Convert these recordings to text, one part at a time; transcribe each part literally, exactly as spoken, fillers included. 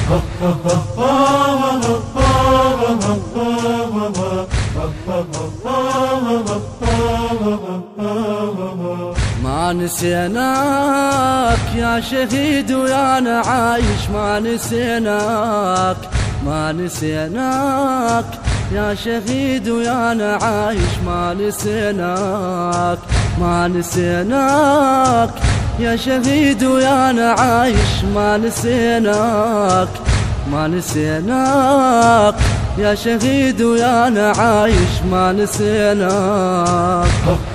ما نسيناك يا شهيد ويانا عايش، ما نسيناك ما نسيناك يا شهيد ويانا عايش، ما نسيناك ما نسيناك يا شهيد ويانا عايش، ما نسيناك ما نسيناك يا شهيد ويانا عايش، ما نسيناك.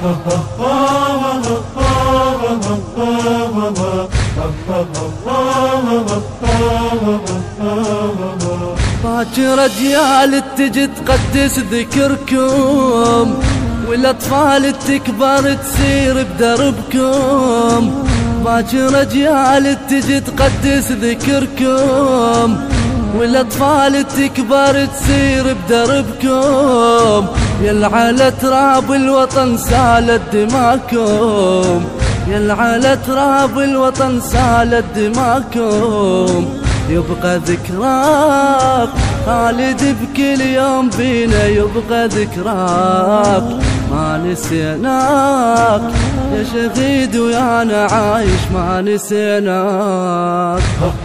باكر اجيال تجي تقدس ذكركم، والاطفال تكبر تسير بدربكم. باكر اجيال تجي تقدس ذكركم، والاطفال تكبر تسير بدربكم. يل على تراب الوطن سالت دماكم، يل على تراب الوطن سالت دماكم. يبقى ذكراك خالد بكل يوم بينا، يبقى ذكراك ما نسيناك يا شهيد ويانا عايش، ما نسيناك.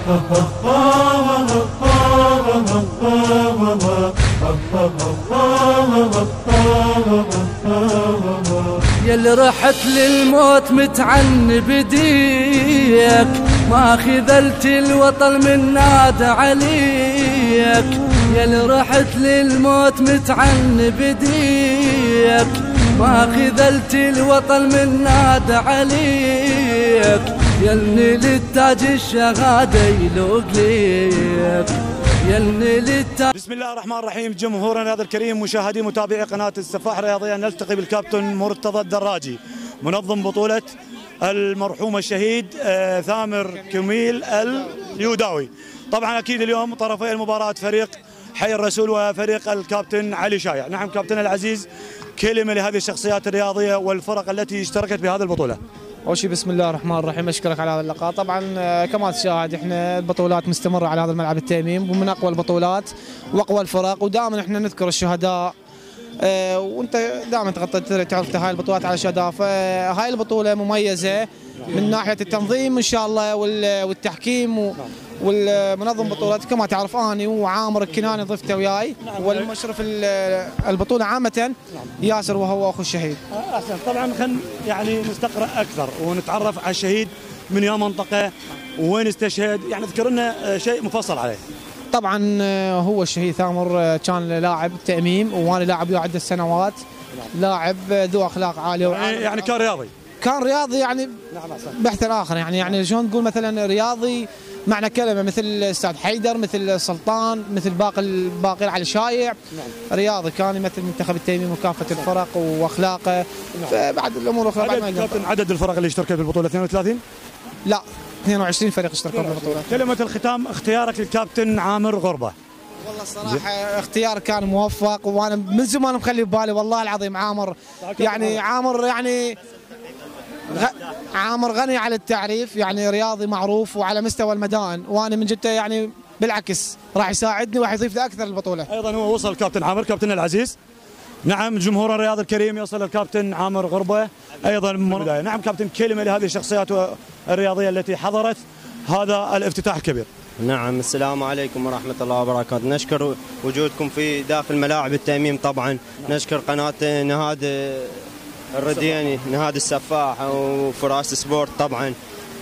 يلي رحت للموت متعن بديك، ما خذلت الوطن من نادى عليك. يلي رحت للموت متعن بديك، ما خذلت الوطن من نادى عليك. يلي للتاج الشهادة يلوق ليك، يلي للتاج. بسم الله الرحمن الرحيم. جمهورنا هذا الكريم، مشاهدي متابعي قناة السفاح الرياضية، نلتقي بالكابتن مرتضى الدراجي منظم بطولة المرحوم الشهيد ثامر كميل اليوداوي. طبعا اكيد اليوم طرفي المباراة فريق حي الرسول وفريق الكابتن علي شايع. نعم كابتن العزيز، كلمة لهذه الشخصيات الرياضية والفرق التي اشتركت بهذه البطولة. أول شيء بسم الله الرحمن الرحيم، أشكرك على هذا اللقاء. طبعا كما تشاهد احنا البطولات مستمرة على هذا الملعب التيميم، ومن أقوى البطولات وأقوى الفرق، ودائما احنا نذكر الشهداء. اه وانت دائما تغطي تعرف هاي البطولات على الشهداء، فهاي البطولة مميزة من ناحية التنظيم إن شاء الله والتحكيم والمنظم بطولات. كما تعرف اني وعامر الكناني ضفته وياي، والمشرف البطوله عامه ياسر وهو اخو الشهيد. احسن. طبعا خلينا يعني نستقرأ اكثر ونتعرف على الشهيد، من يا منطقه وين استشهد، يعني اذكر لنا شيء مفصل عليه. طبعا هو الشهيد ثامر كان لاعب تأميم، وانا لاعب له عده سنوات، لاعب ذو اخلاق عاليه، يعني, يعني كان رياضي كان رياضي يعني بحث اخر، يعني يعني شلون تقول مثلا رياضي معنى كلمه، مثل الاستاذ حيدر، مثل سلطان، مثل باقي الباقي على الشايع. نعم. رياضي كان يمثل منتخب التيميم وكافه الفرق واخلاقه. نعم. فبعد الامور الاخرى بعد ما كابتن عدد الفرق اللي اشتركت بالبطوله اثنين وثلاثين؟ لا اثنين وعشرين فريق اشتركوا بالبطوله. كلمه الختام، اختيارك للكابتن عامر غربه. والله الصراحه اختيار كان موفق، وانا من زمان مخلي ببالي والله العظيم عامر، يعني عامر يعني غ... عامر غني على التعريف، يعني رياضي معروف وعلى مستوى المدائن، وانا من جدته يعني بالعكس راح يساعدني وراح يضيف لي اكثر البطوله. ايضا هو وصل الكابتن عامر، كابتن العزيز. نعم جمهور الرياضي الكريم، يوصل الكابتن عامر غربه ايضا من البدايه. نعم كابتن، كلمه لهذه الشخصيات الرياضيه التي حضرت هذا الافتتاح الكبير. نعم السلام عليكم ورحمة الله وبركاته. نشكر وجودكم في داخل ملاعب التأميم. طبعا نشكر قناة نهاد الردياني، نهاد السفاح وفراس سبورت. طبعا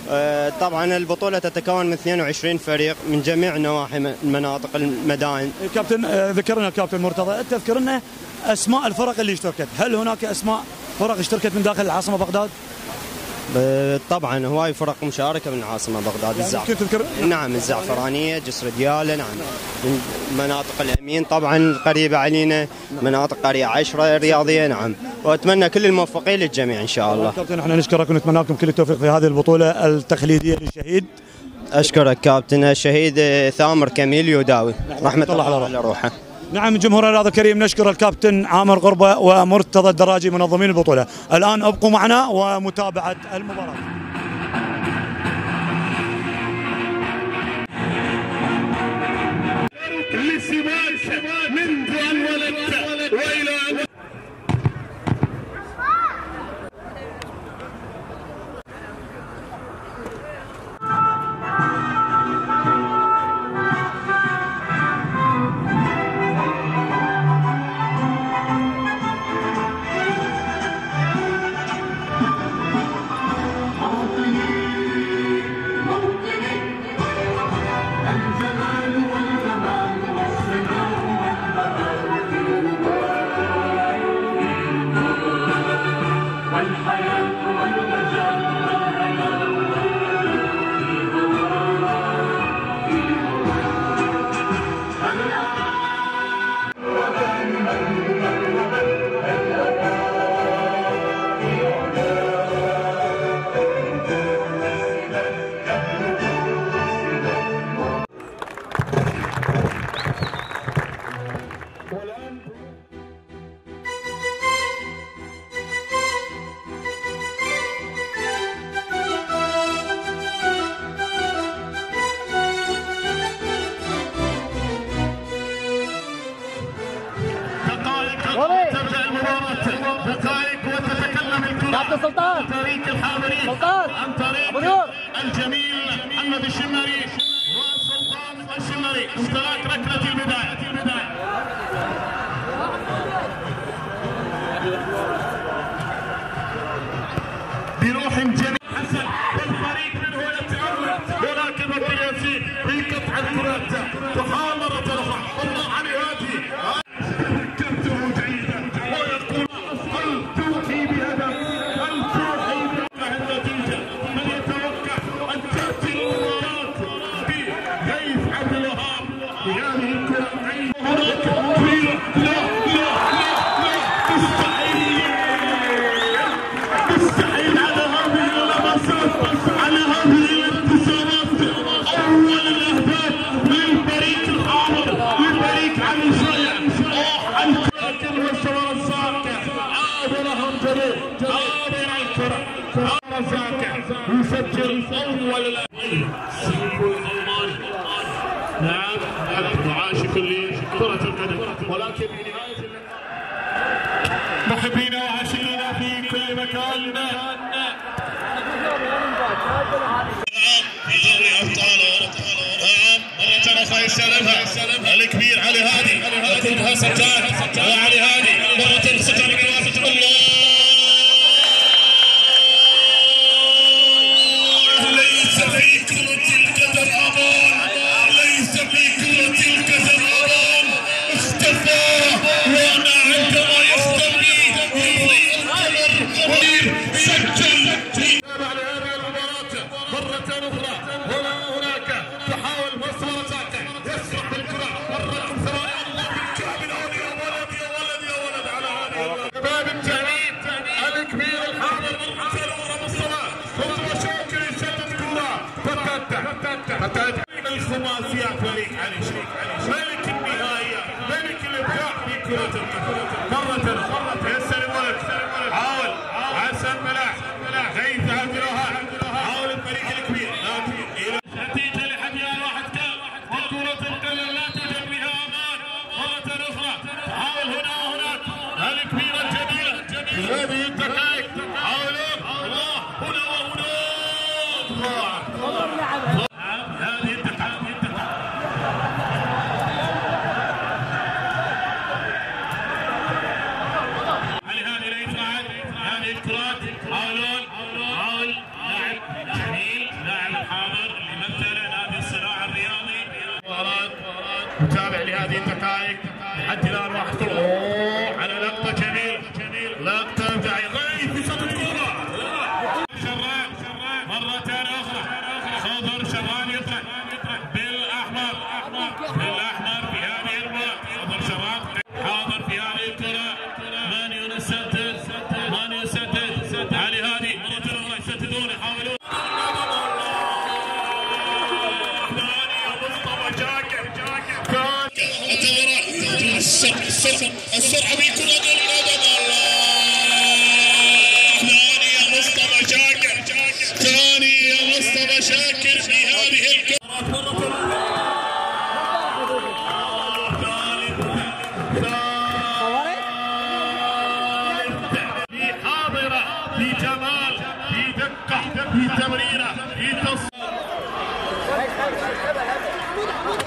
طبعا البطولة تتكون من اثنين وعشرين فريق من جميع نواحي المناطق المدائن. كابتن ذكرنا الكابتن مرتضى، تذكر لنا اسماء الفرق اللي اشتركت، هل هناك اسماء فرق اشتركت من داخل العاصمة بغداد؟ طبعا هواي فرق مشاركه من العاصمه بغداد. يعني الزعفر... نعم الزعفرانيه، جسر دياله، نعم من مناطق الامين طبعا قريبه علينا، مناطق قريه عشرة الرياضيه. نعم واتمنى كل الموفقين للجميع ان شاء الله. كابتن احنا نشكرك ونتمنى لكم كل التوفيق في هذه البطوله التقليديه للشهيد. اشكرك كابتن. الشهيد ثامر كميل يوداوي، رحمه الله على روحه. نعم جمهور الرياضي الكريم، نشكر الكابتن عامر غربه ومرتضى الدراجي منظمين البطوله. الان ابقوا معنا ومتابعه المباراه. منذ أن ولدت وإلى أن دقائق وتتكلم الكرة عن طريق الحاضرين عن طريق الجميل محمد الشمري وسلطان الشمري اشتراك ركلة البداية. بروح جميل حسن والفريق منه يتأمل مراقبة الياسين في قطع الكرات تحاول مرة أخرى الله علي هادي كبته جيدا ويقول هل توحي بهدف هل توحي النتيجة من يتوقع أن تأتي المباراة بغيث عبد الوهاب بهذه الكرة هناك طويلة لا لا لا لا مستحيل مستحيل على هذه اللمسات على هذه الابتسامات أول الأهداف للفريق الحاضر للفريق علي شايع الكاكل والشوارع الساكع عابرهم جميل عابر الكرة عابر الساكع يسجل أول الأهداف سيكون الألماني نعم معاشق لكرة القدم ولكن في نهاية محبينا وعاشقينا في كل مكان في دوري ابطال نعم مرة أخرى يستلمها الكبير علي هادي ياخذها ستار وعلي هادي مرة ستار الله ليس في كرة القدم أمان ليس في كرة القدم أمان اختفى وانا عندما يختفي يضيء القمر سجل على هذه المباراة مرة أخرى هنا هناك تحاول مسار ساكع يسرح بالكرة الرقم ثمانية الله بالكعب الأولي يا ولد يا ولد يا ولد على هذه شباب التأمين الكبير الحاضر مرحبا الأولى بالصلاة ثم شوكر يسدد كرة فتتة فتتة الخماسي يا فريق علي شريك ملك النهاية ملك الإبداع في كرة القدم مرة أخرى يسلم ولد حاول حسن ملاح غيث عبد الوهاب حاول الفريق الكبير لكن نتيجة لحديان واحد كام وكرة القدم لا توجد بها أمان مرة أخرى حاول هنا وهناك الكبيرة الجميلة هذه الدقائق حاولون الله هنا وهناك هذه الدقائق علي هذه لا يفعل هذه الكرات حاولون حاول لاعب جميل لاعب الحاضر اللي مثل نادي الصراع الرياضي مباراة متابع لهذه الدقائق لحد الان واحد كل على لقطة جميلة لقطة ابداعية غيث بسط الكرة شران مرة أخرى خضر شران يطرح بالأحمر بالأحمر في هذه المباراة خضر شران حاضر في هذه الكرة من يسدد من يسدد علي هادي مرة أخرى يسددون يحاولون مصطفى جاكر السرعة بكرة القدم ثاني يا مصطفى شاكر ثاني يا مصطفى شاكر في هذه الكرة ثالث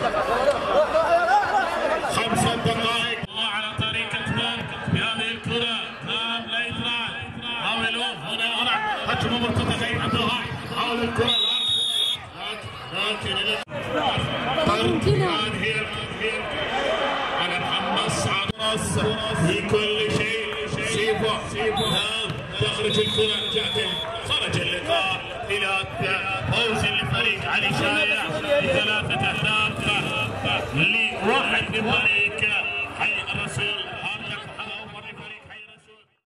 خمسة دقائق على طريقتنا بهذه الكرة. نعم لا يطلع حاولوا هنا هنا هجمة مرتدة جاي عندها حاولوا الكرة لكن لكن هي على محمد سعد في كل شيء. سيفا نعم تخرج الكرة جاءت خرج اللقاء إلى فوز لفريق علي شايع بثلاثة أهداف لواحد من فريق حي الرسول.